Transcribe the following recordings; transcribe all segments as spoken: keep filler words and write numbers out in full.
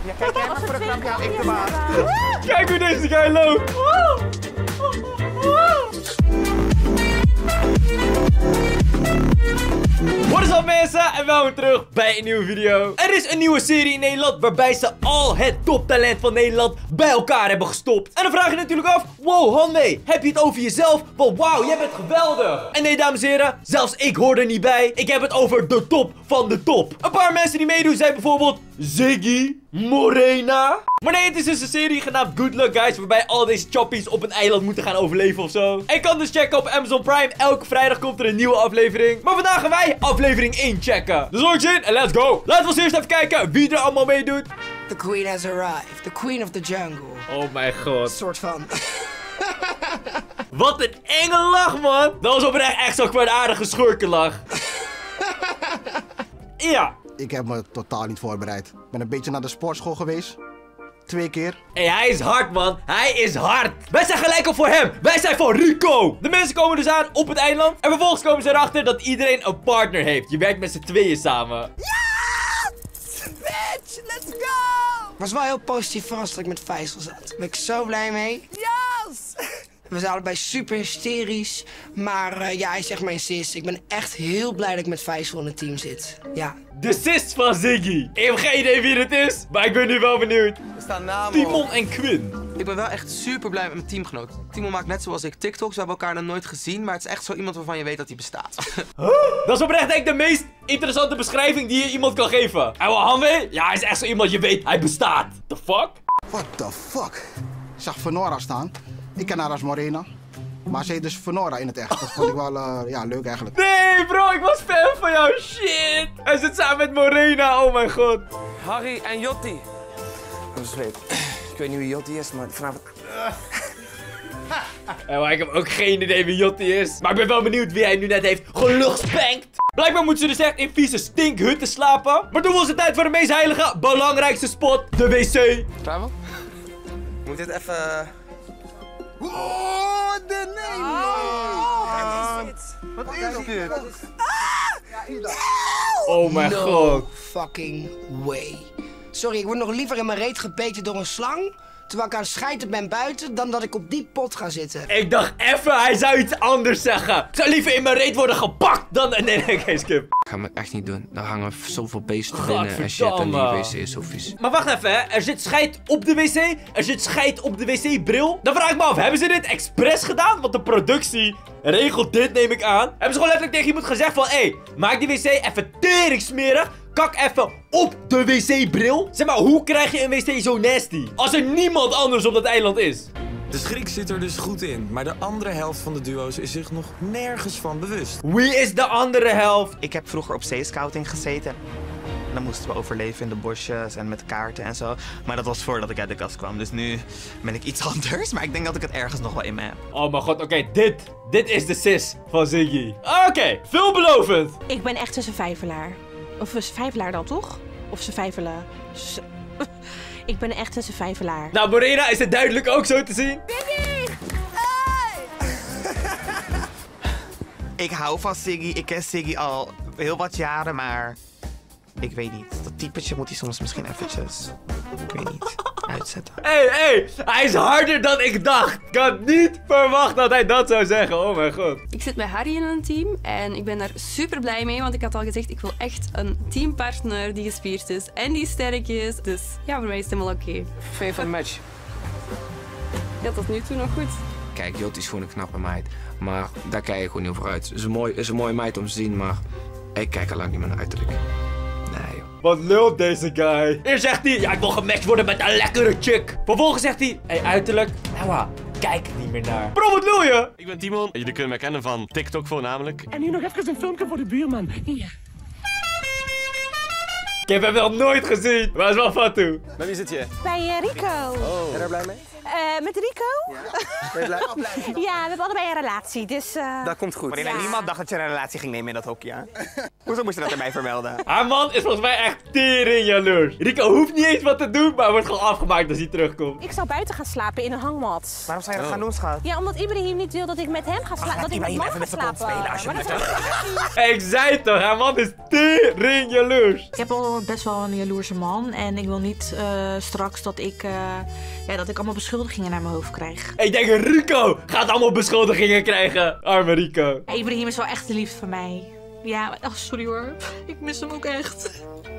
Ja, kijk jij maar voor de grap, ja, ik de baas. Kijk hoe deze guy loopt. Wat is up mensen en welkom terug bij een nieuwe video. Er is een nieuwe serie in Nederland waarbij ze al het toptalent van Nederland bij elkaar hebben gestopt. En dan vraag je natuurlijk af, wow Hanwee, heb je het over jezelf? Wow, wauw, jij bent geweldig. En nee dames en heren, zelfs ik hoor er niet bij. Ik heb het over de top van de top. Een paar mensen die meedoen zijn bijvoorbeeld Ziggy, Morena. Maar nee, het is dus een serie genaamd Good Luck Guys, waarbij al deze choppies op een eiland moeten gaan overleven of zo. En je kan dus checken op Amazon Prime. Elke vrijdag komt er een nieuwe aflevering. Maar vandaag gaan wij aflevering één checken. Dus hoor ik zin en let's go. Laten we als eerst even kijken wie er allemaal meedoet. The queen has arrived. The queen of the jungle. Oh mijn god. Soort van. Wat een enge lach, man. Dat was oprecht echt zo'n kwaadaardige schurkenlach. Ja. Ik heb me totaal niet voorbereid. Ik ben een beetje naar de sportschool geweest. Twee keer. Hé, hey, hij is hard, man. Hij is hard. Wij zijn gelijk op voor hem. Wij zijn voor Rico. De mensen komen dus aan op het eiland. En vervolgens komen ze erachter dat iedereen een partner heeft. Je werkt met z'n tweeën samen. Ja! Bitch, let's go! Ik was wel heel positief verrast dat ik met Faisal zat. Daar ben ik zo blij mee. Yes! We zijn allebei super hysterisch. Maar uh, ja, hij is echt mijn sis. Ik ben echt heel blij dat ik met Faisal in het team zit. Ja. De sis van Ziggy. Ik heb geen idee wie het is, maar ik ben nu wel benieuwd. Er staan namen Timon op. en Quinn. Ik ben wel echt super blij met mijn teamgenoot. Timon maakt net zoals ik TikToks. We hebben elkaar nog nooit gezien, maar het is echt zo iemand waarvan je weet dat hij bestaat. Huh? Dat is oprecht denk ik de meest interessante beschrijving die je iemand kan geven. En wel Hanwee? Ja, hij is echt zo iemand, je weet, hij bestaat. The fuck? What the fuck? Ik zag Fenora staan. Ik ken haar als Morena. Maar ze heet dus Fenora in het echt. Dat vond ik wel uh, ja, leuk eigenlijk. Nee bro, ik was fan van jou. Shit. Hij zit samen met Morena, oh mijn god. Harry en Jotti. Dat is weet. Ik weet niet wie Jotti is, maar vanavond... Ja, maar ik heb ook geen idee wie Jotti is. Maar ik ben wel benieuwd wie hij nu net heeft geluchtspengd. Blijkbaar moeten ze dus echt in vieze stinkhutten slapen. Maar toen was het tijd voor de meest heilige, belangrijkste spot. De wc. Klaar wel? Ik moet dit even... Oh, de nee, Oh, wat is dit? Wat is dit? Oh mijn no god. fucking way. Sorry, ik word nog liever in mijn reet gebeten door een slang, terwijl ik aan het schijten ben buiten, dan dat ik op die pot ga zitten. Ik dacht even, hij zou iets anders zeggen. Ik zou liever in mijn reet worden gepakt dan... Nee, nee, nee, geen skip. Gaan we echt niet doen. Dan hangen zoveel beesten Gadverdamme. binnen en shit en die wc is zo vies. Maar wacht even, hè. Er zit scheid op de wc. Er zit scheid op de wc-bril. Dan vraag ik me af, hebben ze dit expres gedaan? Want de productie regelt dit, neem ik aan. Hebben ze gewoon letterlijk tegen iemand gezegd van... Hé, hey, maak die wc even tering smerig. Kak even op de wc-bril. Zeg maar, hoe krijg je een wc zo nasty? Als er niemand anders op dat eiland is. De schrik zit er dus goed in, maar de andere helft van de duo's is zich nog nergens van bewust. Wie is de andere helft? Ik heb vroeger op zeescouting gezeten. Dan moesten we overleven in de bosjes en met kaarten en zo. Maar dat was voordat ik uit de kast kwam. Dus nu ben ik iets anders. Maar ik denk dat ik het ergens nog wel in me heb. Oh mijn god, oké, okay, dit. Dit is de sis van Ziggy. Oké, okay, veelbelovend. Ik ben echt een vijvelaar. Of een vijvelaar dan toch? Of ze vijvelaar. Ik ben echt een vijvelaar. Nou, Morena is het duidelijk ook zo te zien. Ziggy! Hey! Ik hou van Ziggy. Ik ken Ziggy al heel wat jaren, maar... Ik weet niet. Dat typetje moet hij soms misschien eventjes... Ik weet niet. Uitzetten. Hé, hey, hé. Hey, hij is harder dan ik dacht. Ik had niet verwacht dat hij dat zou zeggen. Oh mijn god. Ik zit met Harry in een team en ik ben daar super blij mee. Want ik had al gezegd, ik wil echt een teampartner die gespierd is en die sterk is. Dus ja, voor mij is het helemaal oké. Okay. Fan van de match. Ja, tot nu toe nog goed. Kijk, Jot is gewoon een knappe meid. Maar daar kijk ik gewoon niet over uit. Het is een, mooi, is een mooie meid om te zien, maar ik kijk er lang niet meer naar uiterlijk. Nee, joh. Wat lult deze guy? Eerst zegt hij, ja, ik wil gematcht worden met een lekkere chick. Vervolgens zegt hij, hé, hey, uiterlijk, nou, kijk er niet meer naar. Bro, wat wil je? Ik ben Timon. Jullie kunnen mij kennen van TikTok voornamelijk. En hier nog even een filmpje voor de buurman. Ja. Ik heb hem nog nooit gezien, maar hij is wel fat toe. Bij wie zit je? Bij uh, Rico. Oh. Ben je daar blij mee? Uh, met Rico? Ja. Ja, we hebben allebei een relatie, dus... Uh... Dat komt goed. Maar ja. niemand dacht dat je een relatie ging nemen in dat hokje, hè? Hoezo moest je dat erbij vermelden? Haar man is volgens mij echt tering jaloers. Rico hoeft niet eens wat te doen, maar wordt gewoon afgemaakt als hij terugkomt. Ik zou buiten gaan slapen in een hangmat. Waarom zou je dat oh. gaan doen, schat? Ja, omdat Ibrahim niet wil dat ik met hem ga slapen. Dat ik met man ga slapen. Spelen, alsjeblieft. Hey, ik zei toch, haar man is tering jaloers. Ik heb al best wel een jaloerse man en ik wil niet uh, straks dat ik, uh, ja, dat ik allemaal beschuldigingen naar mijn hoofd krijg. Ik denk Rico gaat allemaal beschuldigingen krijgen. Arme Rico. Ja, Ibrahim is wel echt de liefde van mij. Ja, oh, sorry hoor. Ik mis hem ook echt.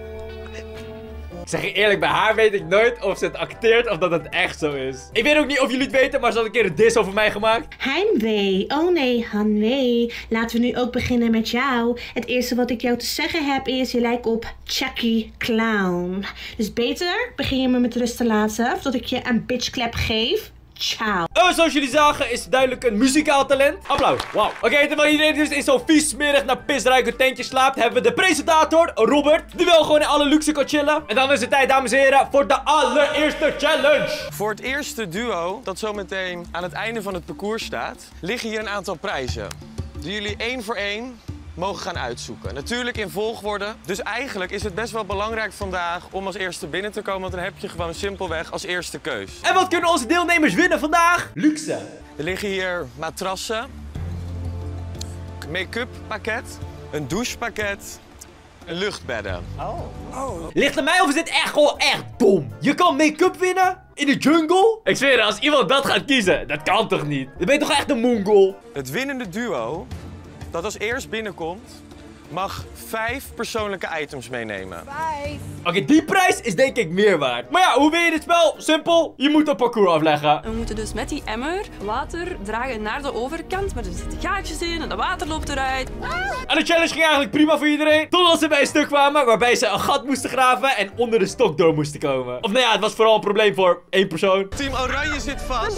Ik zeg je eerlijk, bij haar weet ik nooit of ze het acteert of dat het echt zo is. Ik weet ook niet of jullie het weten, maar ze had een keer een diss over mij gemaakt. Heimwee, oh nee, Hanwee. Laten we nu ook beginnen met jou. Het eerste wat ik jou te zeggen heb is, je lijkt op Chucky Clown. Dus beter begin je me met rust te laten, of dat ik je een bitchklap geef. Ciao. Oh, zoals jullie zagen is duidelijk een muzikaal talent. Applaus. Wauw. Oké, okay, terwijl iedereen dus in zo'n vies, smerig naar pisruikend tentje slaapt, hebben we de presentator, Robert, die wel gewoon in alle luxe kan chillen. En dan is het tijd, dames en heren, voor de allereerste challenge. Voor het eerste duo, dat zo meteen aan het einde van het parcours staat, liggen hier een aantal prijzen. Die jullie één voor één mogen gaan uitzoeken. Natuurlijk in volgorde. Dus eigenlijk is het best wel belangrijk vandaag om als eerste binnen te komen. Want dan heb je gewoon simpelweg als eerste keus. En wat kunnen onze deelnemers winnen vandaag? Luxe. Er liggen hier matrassen, make-up pakket, een douchepakket, een luchtbedden. Oh. Oh. Ligt aan mij of is dit echt gewoon echt dom? Je kan make-up winnen? In de jungle? Ik zweer, als iemand dat gaat kiezen, dat kan toch niet? Dan ben je toch echt een Mongol? Het winnende duo dat als eerst binnenkomt, mag vijf persoonlijke items meenemen. Vijf. Oké, okay, die prijs is denk ik meer waard. Maar ja, hoe wil je dit spel? Simpel, je moet een parcours afleggen. We moeten dus met die emmer water dragen naar de overkant, maar er zitten gaatjes in en dat water loopt eruit. En de challenge ging eigenlijk prima voor iedereen. Totdat ze bij een stuk kwamen waarbij ze een gat moesten graven en onder de stok door moesten komen. Of nou ja, het was vooral een probleem voor één persoon. Team Oranje zit vast.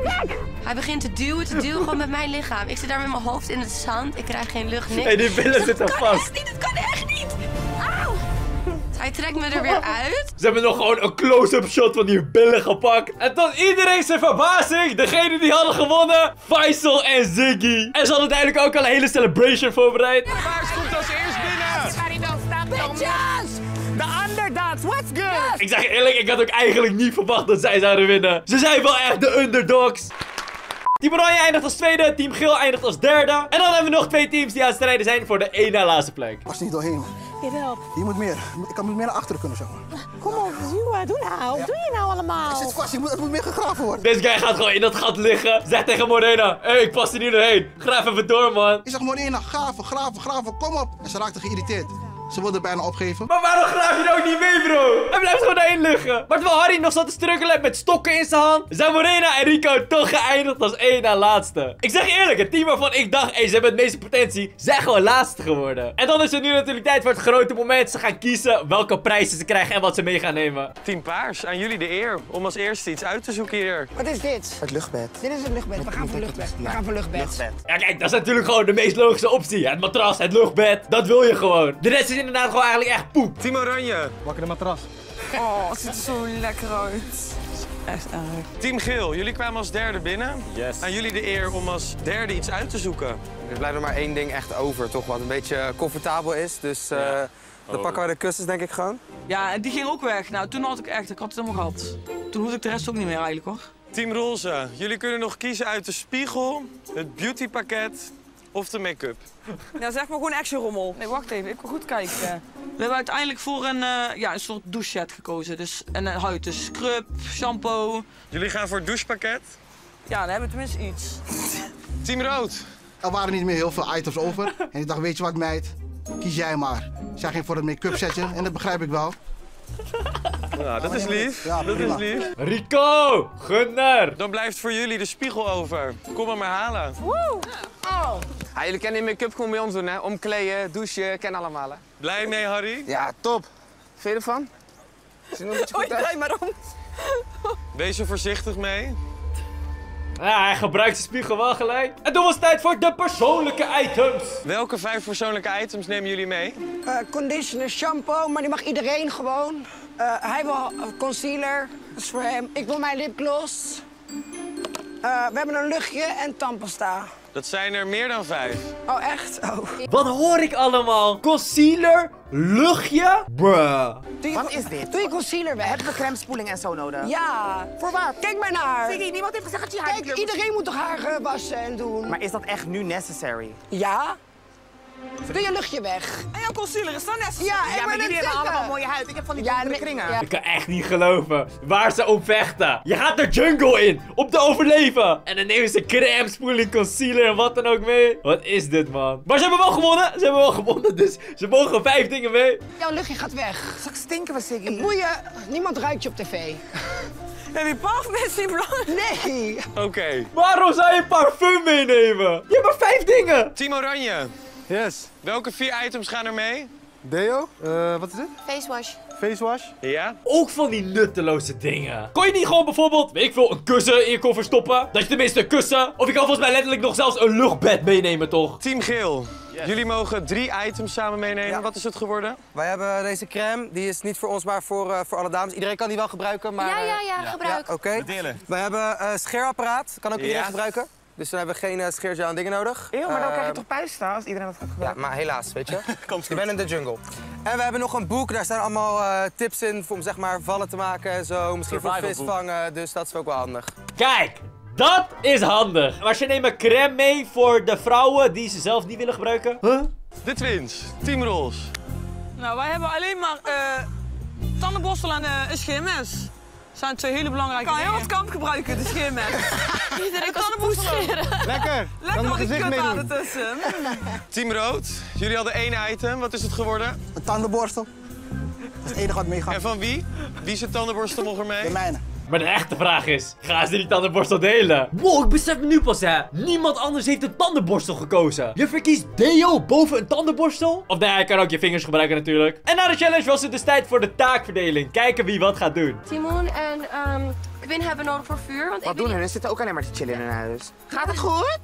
Hij begint te duwen, te duwen gewoon met mijn lichaam. Ik zit daar met mijn hoofd in het zand. Ik krijg geen lucht, niks. Hey, die billen zitten vast. Dat kan echt niet, dat kan echt niet. Auw. Hij trekt me er weer uit. Ze hebben nog gewoon een close-up shot van die billen gepakt. En tot iedereen zijn verbazing, degene die hadden gewonnen, Faisal en Ziggy. En ze hadden uiteindelijk ook al een hele celebration voorbereid. Paars komt als eerst binnen. Bitches! De underdogs, what's good? Ik zeg je eerlijk, ik had ook eigenlijk niet verwacht dat zij zouden winnen. Ze zijn wel echt de underdogs. Team Oranje eindigt als tweede, Team Geel eindigt als derde. En dan hebben we nog twee teams die aan het strijden zijn voor de één na laatste plek. Pas niet doorheen, man. Jawel. Je moet meer. Ik kan meer naar achteren kunnen, zeg maar. Kom op, Zuwa, doe nou. Wat doe je nou allemaal? Ik zit vast, je moet, het moet meer gegraven worden. Deze guy gaat gewoon in dat gat liggen. Zeg tegen Morena, hé, hey, ik pas er niet doorheen. Graaf even door, man. Ik zeg Morena, graven, graven, graven, kom op. En ze raakte geïrriteerd. Ze wilde bijna opgeven. Maar waarom graaf je nou niet mee, bro? Hij blijft gewoon daarin liggen. Maar terwijl Harry nog zat te struggelen met stokken in zijn hand, zijn Morena en Rico toch geëindigd als één na laatste. Ik zeg je eerlijk, het team waarvan ik dacht, hey, ze hebben het meeste potentie, zijn gewoon laatste geworden. En dan is het nu natuurlijk tijd voor het grote moment. Ze gaan kiezen welke prijzen ze krijgen en wat ze mee gaan nemen. Team Paars, aan jullie de eer om als eerste iets uit te zoeken hier. Wat is dit? Het luchtbed. Dit is het luchtbed. We gaan voor luchtbed. We gaan voor luchtbed. luchtbed. Ja, kijk, dat is natuurlijk gewoon de meest logische optie. Het matras, het luchtbed, dat wil je gewoon. De rest is inderdaad gewoon eigenlijk echt poep. Team Oranje. Wakker de matras. Oh, het ziet er zo lekker uit. Echt erg. Team Geel, jullie kwamen als derde binnen. Yes. Aan jullie de eer om als derde iets uit te zoeken. Er blijft er maar één ding echt over, toch? Wat een beetje comfortabel is. Dus uh, ja. dan oh. pakken we de kussens, denk ik gewoon. Ja, en die ging ook weg. Nou, toen had ik echt, ik had het helemaal gehad. Toen hoefde ik de rest ook niet meer eigenlijk, hoor. Team Roze, jullie kunnen nog kiezen uit de spiegel, het beautypakket of de make-up. Ja, zeg maar gewoon action rommel. Nee, wacht even, ik wil goed kijken. We hebben uiteindelijk voor een, uh, ja, een soort doucheset gekozen. Dus een uh, huid, dus scrub, shampoo. Jullie gaan voor het douchepakket? Ja, dan hebben we tenminste iets. Team Rood. Er waren niet meer heel veel items over. En ik dacht, weet je wat meid, kies jij maar. Zij ging voor het make-up setje en dat begrijp ik wel. Ja, dat is lief. Ja, dat is lief. Rico, gunner. Dan blijft voor jullie de spiegel over. Kom hem maar halen. Woe! Oh. Ja, jullie kennen die make-up gewoon bij ons doen, hè? Omkleden, douchen, kennen allemaal, hè? Blij mee, Harry? Ja, top. Vind je ervan? Oei, draai maar om. Wees er voorzichtig mee. Ja, hij gebruikt zijn spiegel wel gelijk. En toen was het tijd voor de persoonlijke items. Welke vijf persoonlijke items nemen jullie mee? Uh, conditioner, shampoo, maar die mag iedereen gewoon. Uh, hij wil concealer, dat is voor hem. Ik wil mijn lipgloss. Uh, we hebben een luchtje en tandpasta. Dat zijn er meer dan vijf. Oh, echt? Oh. Wat hoor ik allemaal? Concealer, luchtje, bruh. Wat is dit? Doe je concealer weg? Hebben we crème spoeling en zo nodig? Ja. Voor wat? Kijk maar naar. Ziggy, niemand heeft gezegd dat je haar Kijk, niet iedereen moet toch haar uh, wassen en doen? Maar is dat echt nu necessary? Ja. Doe je luchtje weg. En jouw concealer is dan net. Ja, Ja, ik maar ben jullie het hebben zeggen. allemaal mooie huid. Ik heb van die Ja, donkere nee, kringen. ja. Ik kan echt niet geloven waar ze op vechten. Je gaat de jungle in om te overleven. En dan nemen ze crème, spoeling, concealer en wat dan ook mee. Wat is dit, man? Maar ze hebben wel gewonnen. Ze hebben wel gewonnen, dus ze mogen vijf dingen mee. Jouw luchtje gaat weg. Straks stinken we, Ziggy. Boeien, niemand ruikt je op tv. Heb je parfum is niet belangrijk? Nee. Oké. Okay. Waarom zou je parfum meenemen? Je hebt maar vijf dingen. Team Oranje. Yes. Welke vier items gaan er mee? Deo? Uh, wat is dit? Face wash. Face wash? Ja. Ook van die nutteloze dingen. Kon je niet gewoon bijvoorbeeld, weet ik veel, een kussen in je koffer stoppen? Dat je tenminste een kussen. Of je kan volgens mij letterlijk nog zelfs een luchtbed meenemen, toch? Team Geel. Yes. Jullie mogen drie items samen meenemen. Ja. Wat is het geworden? Wij hebben deze crème. Die is niet voor ons, maar voor, uh, voor alle dames. Iedereen kan die wel gebruiken, maar... Ja, ja, ja, uh, gebruik. Ja, Oké. Okay. Delen. Wij hebben een uh, scheerapparaat. Kan ook iedereen ja. gebruiken. Dus dan hebben we geen uh, scheergel en dingen nodig. Eeuw, maar dan uh, krijg je toch puisten als iedereen dat gaat gebruiken? Ja, maar helaas, weet je. Komt je bent in de jungle. En we hebben nog een boek, daar staan allemaal uh, tips in om zeg maar vallen te maken en zo. Misschien voor vis vangen, dus dat is ook wel handig. Kijk, dat is handig. Maar ze nemen crème mee voor de vrouwen die ze zelf niet willen gebruiken. Huh? De twins, Team Roze. Nou, wij hebben alleen maar uh, tandenborstel en uh, een scheermes. Dat zijn twee hele belangrijke dingen. Kan heel wat kamp gebruiken, de scheermes. Iedereen kan zijn poes scheren. Lekker. Lekker Dan wat mag die gezicht kut aan meedoen. ertussen. Team Rood, jullie hadden één item. Wat is het geworden? Een tandenborstel. Dat is het enige wat meegaat. En van wie? Wie zijn tandenborstel mocht er mee? De mijne. Maar de echte vraag is, gaan ze die tandenborstel delen? Wow, ik besef me nu pas, hè. Niemand anders heeft een tandenborstel gekozen. Je verkiest deo boven een tandenborstel? Of nee, je kan ook je vingers gebruiken natuurlijk. En na de challenge was het dus tijd voor de taakverdeling. Kijken wie wat gaat doen. Timon en um, Quinn hebben nodig voor vuur. Want Wat ik doen weet hun? Ze zitten ook alleen maar te chillen in hun huis. Gaat het goed?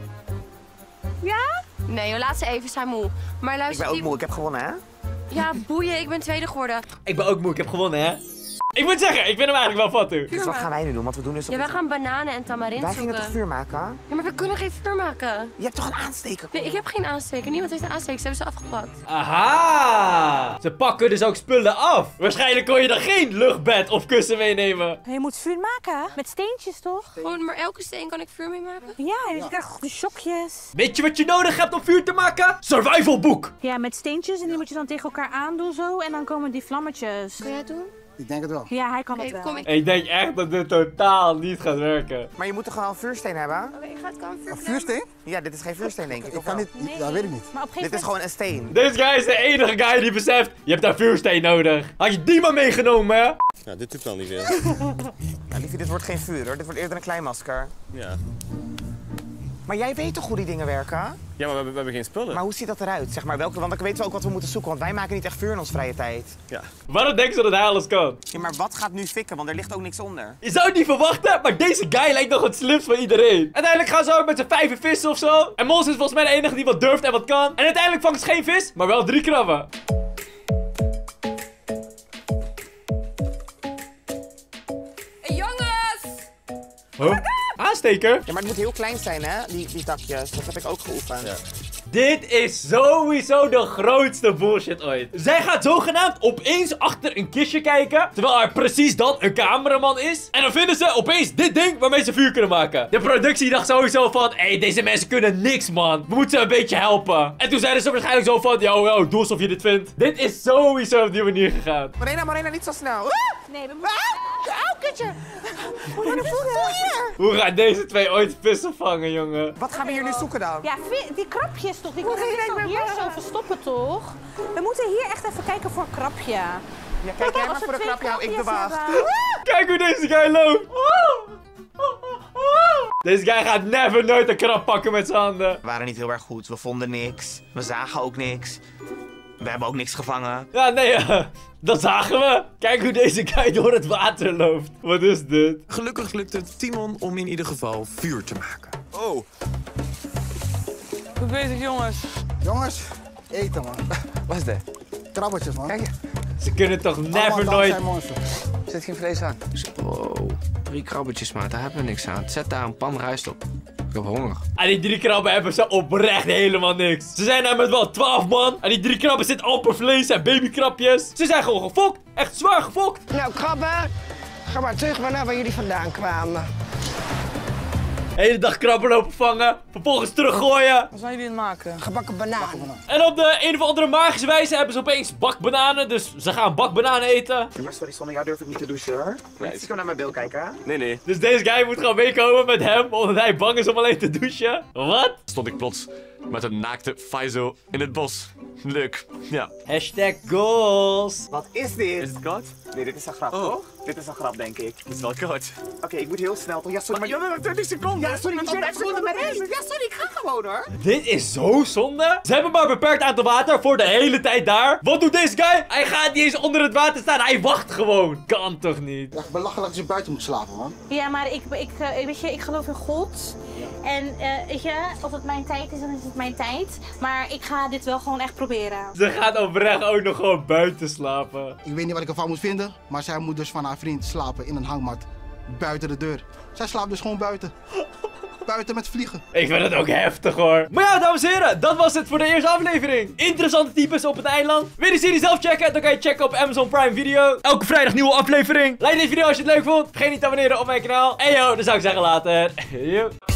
Ja? Nee, joh, laat ze even, zijn moe. Maar Ik luister, ben ook Timon- moe, ik heb gewonnen, hè? Ja, boeien, ik ben tweede geworden. Ik ben ook moe, ik heb gewonnen, hè. Ik moet zeggen, ik vind hem eigenlijk wel fatu. Dus wat gaan wij nu doen? Want we doen dus... Ja, wij gaan bananen en tamarind Wij zoeken. gingen toch vuur maken? Ja, maar we kunnen geen vuur maken. Je hebt toch een aansteker? Nee, ik heb geen aansteker. Niemand heeft een aansteker. Ze hebben ze afgepakt. Aha! Ze pakken dus ook spullen af. Waarschijnlijk kon je dan geen luchtbed of kussen meenemen. Je moet vuur maken. Met steentjes, toch? Gewoon, maar elke steen kan ik vuur mee maken? Ja, je krijgt de shokjes. Weet je wat je nodig hebt om vuur te maken? Survival boek! Ja, met steentjes. En die moet je dan tegen elkaar aandoen zo. En dan komen die vlammetjes. Kun jij het doen? Ik denk het wel. Ja, hij kan het Oké, wel. kom ik. Ik denk echt dat dit totaal niet gaat werken. Maar je moet toch gewoon een vuursteen hebben? Oké, ik ga het kan vuur Een vuursteen? Ja, dit is geen vuursteen, denk ik. Ik of kan wel? niet, dat weet ik niet. Maar op een Dit is gegeven gewoon een steen. Deze guy is de enige guy die beseft, je hebt daar vuursteen nodig. Had je die maar meegenomen, hè? Nou, dit doet wel niet veel. Nou, liefie, dit wordt geen vuur, hoor. Dit wordt eerder een klein masker. Ja. Maar jij weet toch hoe die dingen werken? Ja, maar we hebben, we hebben geen spullen. Maar hoe ziet dat eruit? Zeg maar, welke, want dan weten we ook wat we moeten zoeken, want wij maken niet echt vuur in onze vrije tijd. Ja. Waarom denken ze dat hij alles kan? Ja, maar wat gaat nu fikken? Want er ligt ook niks onder. Je zou het niet verwachten, maar deze guy lijkt nog het slimst van iedereen. Uiteindelijk gaan ze ook met z'n vijven vissen of zo. En Mons is volgens mij de enige die wat durft en wat kan. En uiteindelijk vangt ze geen vis, maar wel drie krabben. Hey, jongens! Huh? Aansteker? Ja, maar het moet heel klein zijn, hè? Die, die takjes. Dat heb ik ook geoefend. Ja. Dit is sowieso de grootste bullshit ooit. Zij gaat zogenaamd opeens achter een kistje kijken, terwijl er precies dan een cameraman is. En dan vinden ze opeens dit ding waarmee ze vuur kunnen maken. De productie dacht sowieso van, hé, hey, deze mensen kunnen niks, man. We moeten ze een beetje helpen. En toen zeiden ze waarschijnlijk zo van, yo, yo, doe alsof je dit vindt. Dit is sowieso op die manier gegaan. Marina, Marina, niet zo snel. Ah! Nee, we moeten... Auw, kutje! Hoe gaan we Hoe gaan deze twee ooit vissen vangen, jongen? Wat gaan we hier nu zoeken dan? Ja, vi- die krabjes toch? Die kunnen we hier zo verstoppen, toch? We moeten hier echt even kijken voor een krabje. Ja, kijk jij maar Als we voor de twee krabje, hou ik de krabjes wacht. hebben. Kijk hoe deze guy loopt. Deze guy gaat never nooit een krab pakken met zijn handen. We waren niet heel erg goed. We vonden niks. We zagen ook niks. We hebben ook niks gevangen. Ja, nee, uh, dat zagen we. Kijk hoe deze guy door het water loopt. Wat is dit? Gelukkig lukt het Timon om in ieder geval vuur te maken. Oh. Goed bezig, jongens. Jongens, eten man. Wat is dit? Krabbetjes man. Kijk, Ze kunnen toch never Allemaal nooit... dankzij monster. Er zit geen vlees aan. Wow, drie krabbetjes, maat. Daar hebben we niks aan. Zet daar een pan rijst op. Ik heb honger. Aan die drie krabben hebben ze oprecht helemaal niks. Ze zijn daar met wel twaalf man. Aan die drie krabben zit amper vlees en babykrabjes. Ze zijn gewoon gefokt. Echt zwaar gefokt. Nou, krabben, ga maar terug maar naar waar jullie vandaan kwamen. Hele dag krabben lopen vangen. Vervolgens teruggooien. Wat zijn jullie aan het maken? Gebakken banaan. En op de een of andere magische wijze hebben ze opeens bakbananen. Dus ze gaan bakbananen eten. Ja, maar sorry, zonder jou durf ik niet te douchen hoor. Wil je niet naar mijn beeld kijken, hè? Nee, nee. Dus deze guy moet gewoon meekomen met hem. Omdat hij bang is om alleen te douchen. Wat? Stond ik plots met een naakte Faizo in het bos. Leuk. Ja. Hashtag goals. Wat is dit? Is het koud? Nee, dit is een grap, Oh. toch? Dit is een grap, denk ik. Het is wel koud. Oké, okay, ik moet heel snel toch? Ja, sorry, maar je hebt twintig seconden. Ja, sorry, ik ben twintig seconden met heen. Ja, sorry, ik ga gewoon hoor. Dit is zo zonde. Ze hebben maar een beperkt aantal water voor de hele tijd daar. Wat doet deze guy? Hij gaat niet eens onder het water staan. Hij wacht gewoon. Kan toch niet? Echt belachelijk dat je buiten moet slapen, man. Ja, maar ik, ik, eh, weet je, ik geloof in God. En eh, weet je, als het mijn tijd is, dan is het mijn tijd. Maar ik ga dit wel gewoon echt proberen. Ze gaat oprecht ook nog gewoon buiten slapen. Ik weet niet wat ik ervan moet vinden, maar zij moet dus van haar vriend slapen in een hangmat. Buiten de deur. Zij slaapt dus gewoon buiten. Buiten met vliegen. Ik vind het ook heftig hoor. Maar ja, dames en heren, dat was het voor de eerste aflevering. Interessante types op het eiland. Wil je de serie zelf checken? Dan kan je checken op Amazon Prime Video. Elke vrijdag nieuwe aflevering. Like deze video als je het leuk vond. Vergeet niet te abonneren op mijn kanaal. En yo, dan zou ik zeggen later. Yo.